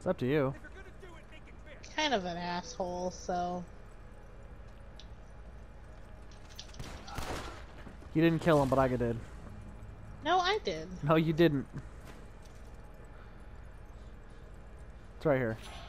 It's up to you. Kind of an asshole, so... You didn't kill him, but I did. No, I did. No, you didn't. It's right here.